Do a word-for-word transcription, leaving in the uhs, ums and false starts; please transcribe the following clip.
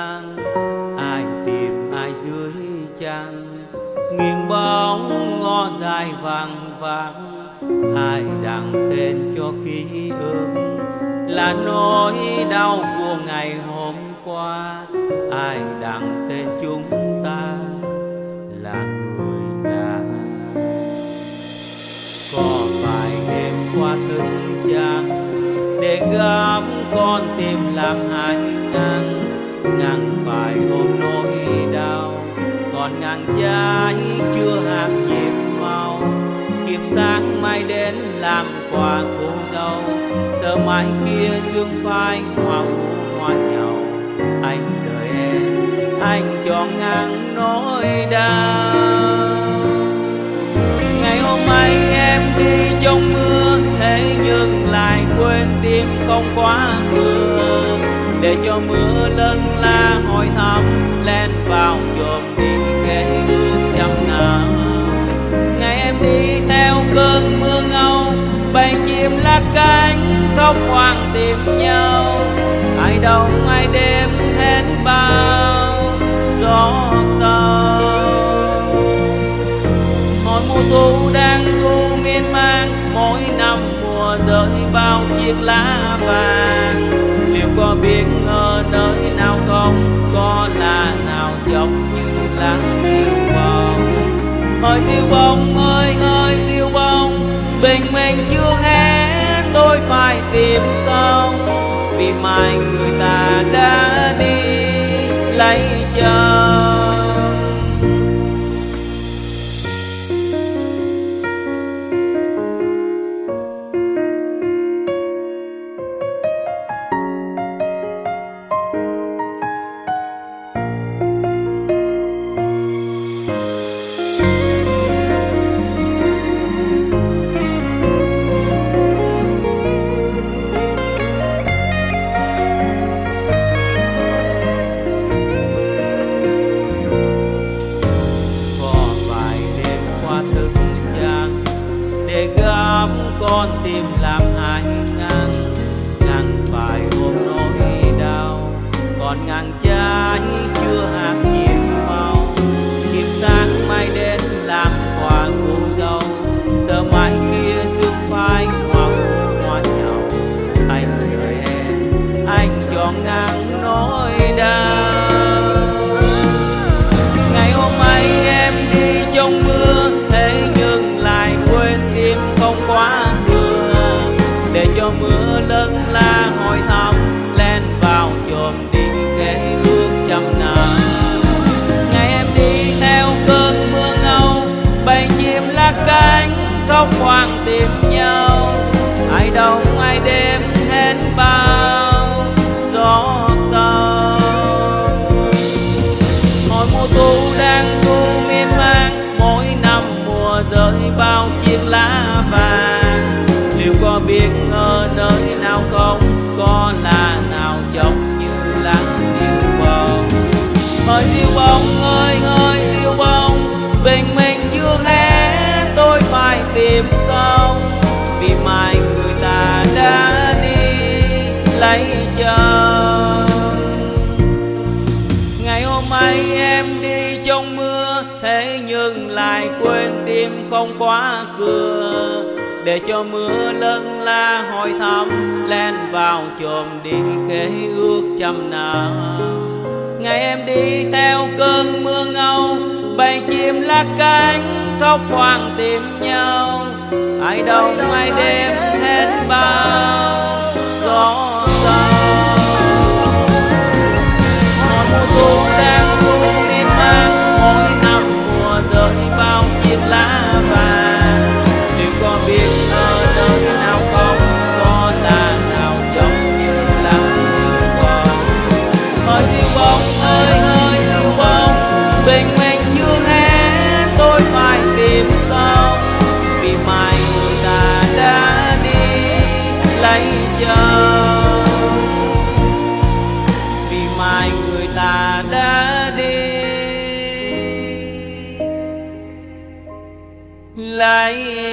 gian, ai tìm ai dưới trăng, nghiêng bóng ngõ dài vàng vàng, ai đặng tên cho ký ức là nỗi đau của ngày hôm qua, ai đặng tên chúng ta là người lạ. Có vài đêm qua thức trăng để gắm con tim làm hai ngang, ngang phải ôm nỗi đau, còn ngang trái chưa hạt nhịp mau. Kịp sáng mai đến làm quà cô dâu, giờ mai kia sương phai hoa u hoa nhau. Anh đợi em, anh chọn ngang nỗi đau. Ngày hôm nay em đi trong mưa, thế nhưng lại quên tim không khóa cửa, để cho mưa lân la hỏi thăm len vào chồm đi kể ước trăm năm. Ngày em đi theo cơn mưa ngâu, bầy chim lá cánh khóc hoang tìm nhau. Ai đông ai đêm hết bao gió sâu. Hồi mùa thu đang thu miên man, mỗi năm mùa rơi bao chiếc lá vàng. Liệu có biết ở nơi nào không, có là nào giống như lá diêu bông. Ơi diêu bông ơi ơi diêu bông, bình minh chưa hé tôi phải tìm sông, vì mai người ta đã đi lấy chồng. Con tim làm hai ngang, ngang phải ôm nỗi đau, còn ngang trái chưa hạt nhịp mau. Kịp sáng mai đến làm quà cô dâu, giờ mai kia sương phai hoa u hoa nhau. Anh đợi em, anh chọn ngang nỗi đau. Ngày hôm nay em đi trong mưa, thế nhưng lại quên tim không khóa, để cho mưa lân la hỏi thăm len vào chồm đi kể ước trăm năm. Ngày em đi theo cơn mưa ngâu, bầy chim lá cánh khóc hoang tìm nhau. Ai đông ai đêm hết bao gió sâu. Hồi mùa thu đang thu miên man, mỗi năm mùa rơi bao chiếc lá vàng. Liệu có biết ở nơi nào không, có là nào giống như lá diêu bông. Ơi diêu bông ơi ơi diêu bông, bình minh chưa hé tôi phải tìm sông, vì mai người ta đã đi lấy chồng. Ngày hôm nay em đi trong mưa, thế nhưng lại quên tim không khóa cửa, để cho mưa lân la hỏi thăm len vào chồm đi kể ước trăm năm. Ngày em đi theo cơn mưa ngâu, bầy chim lá cánh khóc hoang tìm nhau. Ai đông ai đêm hết bao gió sâu. Một mùa thu đang thu miên man, mỗi năm mùa rơi bao chiếc lá vàng. Liệu có biết ở nơi nào không, có là nào giống như lá diêu bông. Ơi diêu bông ơi ơi diêu bông, bình minh chưa hé tôi phải tìm sông, vì mai người ta đã đi lấy chồng. Vì mai người ta đã đi lấy